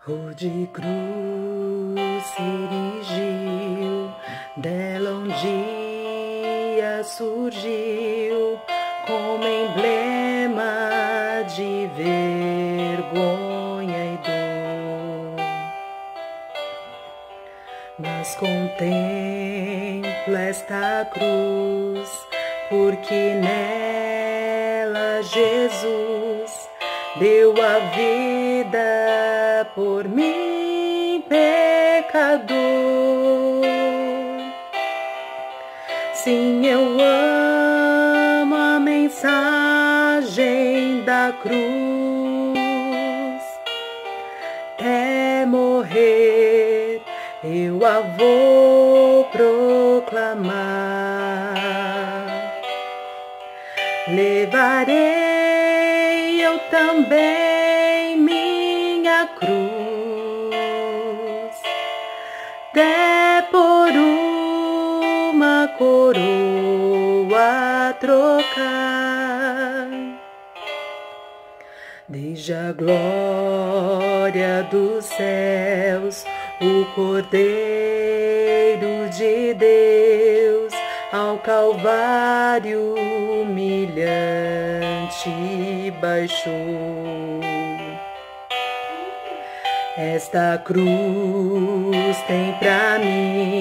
O de cruz se erigiu, dela um dia surgiu, como emblema de vergonha e dor. Mas contempla esta cruz, porque nela Jesus deu a vida por mim, pecador. Sim, eu amo a mensagem da cruz, até morrer eu a vou proclamar. Levarei eu também minha cruz, até por uma coroa trocar. Desde a glória dos céus, o Cordeiro de Deus ao Calvário humilhante baixou. Esta cruz tem pra mim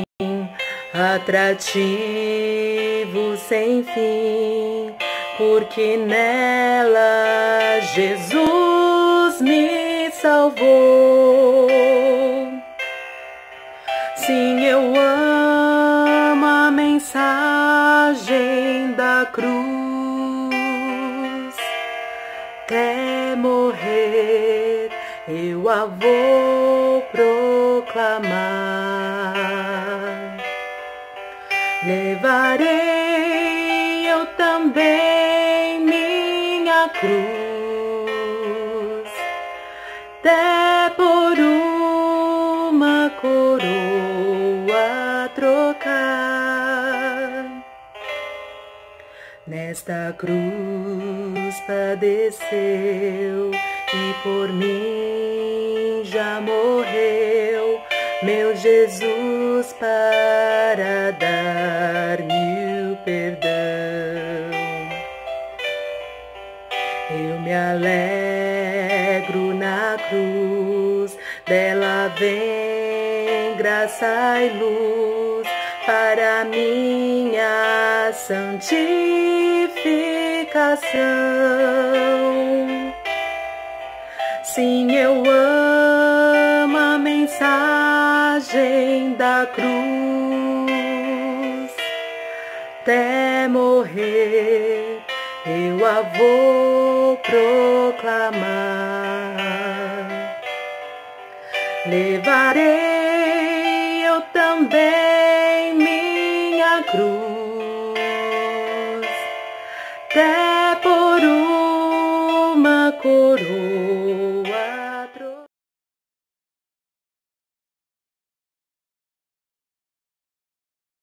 atrativo sem fim, porque nela Jesus me salvou. Sim, eu amo a mensagem da cruz, até morrer eu a vou proclamar. Levarei eu também minha cruz, até por uma coroa trocar. Nesta cruz padeceu e por mim já morreu meu Jesus para dar-me o perdão. Eu me alegro na cruz, dela vem graça e luz para minha santificação. Sim, eu amo a mensagem da cruz, até morrer eu a vou proclamar. Levarei eu também minha cruz, até por uma coroa